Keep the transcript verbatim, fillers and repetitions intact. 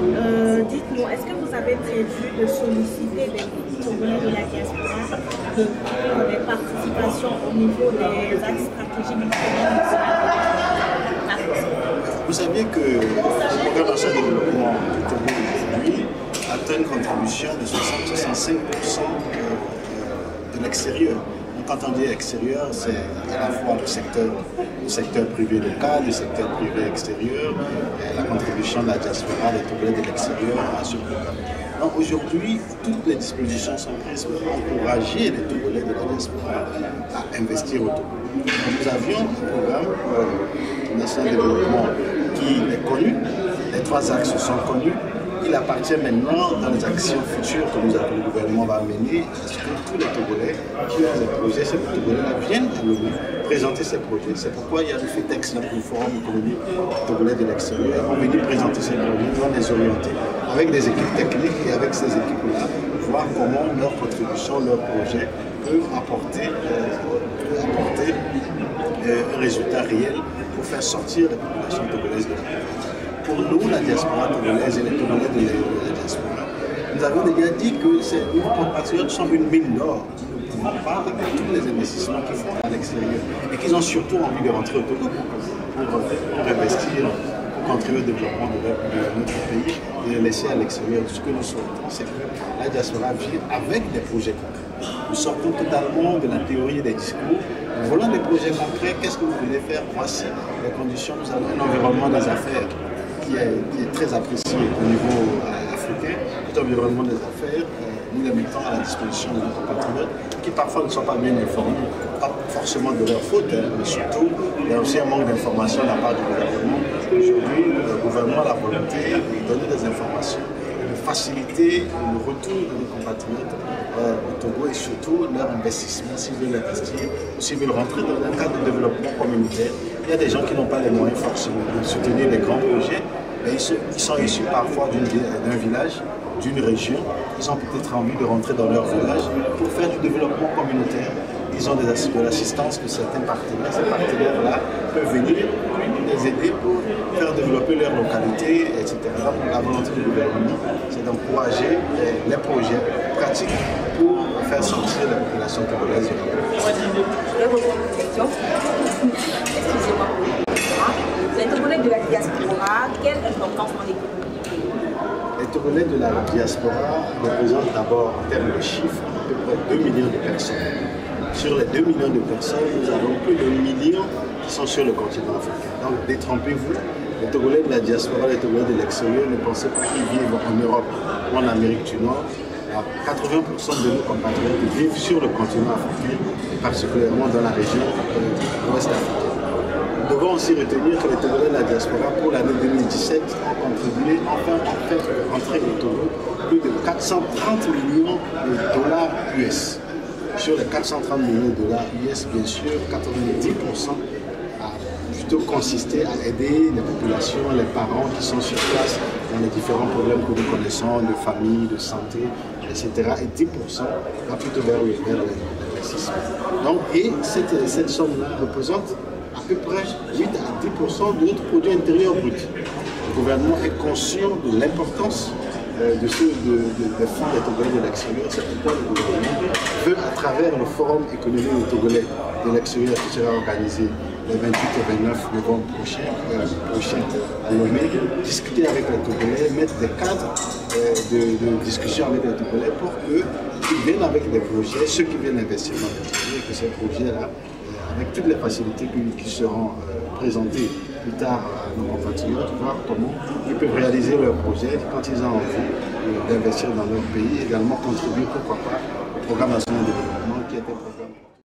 Euh, Dites-nous, est-ce que vous avez prévu de solliciter des Togolais de la diaspora de prendre des participations au niveau des axes stratégiques du programme national? Vous saviez que le programme national de développement du Togo aujourd'hui atteint une contribution de soixante à soixante-cinq pour cent de l'extérieur. Quand on dit extérieur, c'est à la fois le secteur, le secteur privé local, le secteur privé extérieur, et la contribution de la diaspora, des Togolais de l'extérieur à ce programme. Donc aujourd'hui, toutes les dispositions sont prises pour encourager les Togolais de la diaspora à investir au Togo. Nous avions un programme euh, national de développement qui est connu, les trois axes sont connus. Il appartient maintenant dans les actions futures que, nous avons, le gouvernement va mener à ce que tous les Togolais qui ont des projets, ces Togolais-là viennent à l'O N U présenter ces projets. C'est pourquoi il y a le FETEX, le Forum économique Togolais de l'extérieur, on vient présenter ces projets, on va les orienter avec des équipes techniques et avec ces équipes-là, voir comment leur contribution, leur projet peut apporter, euh, peut apporter euh, un résultat réel pour faire sortir les populations togolaises de la pauvreté. Pour nous, la diaspora togolaise et les Togolais de la diaspora, nous avons déjà dit que nos compatriotes sont une mine d'or. Nous ne pouvons pas, avec tous les investissements qu'ils font à l'extérieur, et qu'ils ont surtout envie de rentrer au Togo pour, pour, pour investir, pour contribuer au développement de, leur, de notre pays et les laisser à l'extérieur. Ce que nous souhaitons, c'est que la diaspora vive avec des projets concrets. Nous sortons totalement de la théorie des discours. Nous voulons des projets concrets. Qu'est-ce que vous voulez faire? Voici les conditions. Nous avons un environnement des affaires Qui est, qui est très apprécié au niveau euh, africain. Tout environnement des affaires, euh, nous les mettons à la disposition de nos compatriotes qui parfois ne sont pas bien informés, pas forcément de leur faute, hein, mais surtout il y a aussi un manque d'information de la part du gouvernement. Aujourd'hui, le gouvernement a la volonté de donner des informations, de faciliter le retour de nos compatriotes euh, au Togo et surtout leur investissement s'ils veulent investir, s'ils veulent rentrer dans un cadre de développement communautaire. Il y a des gens qui n'ont pas les moyens forcément de soutenir les grands projets, mais ils sont, ils sont issus parfois d'un village, d'une région. Ils ont peut-être envie de rentrer dans leur village pour faire du développement communautaire. Ils ont des, de l'assistance de certains partenaires. Ces partenaires-là peuvent venir les aider pour faire développer leur localité, et cetera. Donc, la volonté du gouvernement, c'est d'encourager les, les projets pratiques pour faire sortir la population togolaise. Excusez-moi pour le les Togolais de la diaspora, quelle importance dans l'économie du pays? Les Togolais de la diaspora représentent d'abord, en termes de chiffres, à peu près deux millions de personnes. Sur les deux millions de personnes, nous avons plus de millions qui sont sur le continent africain. Donc détrompez-vous, les Togolais de la diaspora, les Togolais de l'extérieur, ne pensez pas qu'ils vivent en Europe ou en Amérique du Nord. quatre-vingts pour cent de nos compatriotes vivent sur le continent africain, et particulièrement dans la région euh, ouest africaine. Nous devons aussi retenir que les Togolais de la diaspora, pour l'année deux mille dix-sept, ont contribué, enfin, en fait, rentrer au Togo plus de quatre cent trente millions de dollars U S. Sur les quatre cent trente millions de dollars U S, bien sûr, quatre-vingt-dix pour cent a plutôt consisté à aider les populations, les parents qui sont sur place dans les différents problèmes que nous connaissons, de famille, de santé, et cetera. Et dix pour cent va plutôt vers, vers l'investissement. Donc, et cette, cette somme-là représente à peu près huit à dix pour cent de notre produit intérieur brut. Le gouvernement est conscient de l'importance euh, de ceux de, de, des fonds des Togolais de l'extérieur. C'est pourquoi le gouvernement veut, à travers le forum économique des Togolais de l'extérieur qui sera organisé les vingt-huit et vingt-neuf novembre prochain, euh, prochain à Lomé, discuter avec les Togolais, mettre des cadres euh, de, de discussion avec les Togolais pour qu'ils viennent avec des projets, ceux qui viennent investir dans les projets, que ces projets-là, avec toutes les facilités qui, qui seront euh, présentées plus tard à nos compatriotes, voir comment ils peuvent réaliser leurs projets quand ils ont envie euh, d'investir dans leur pays, également contribuer, pourquoi pas, au programme national de développement qui était programme.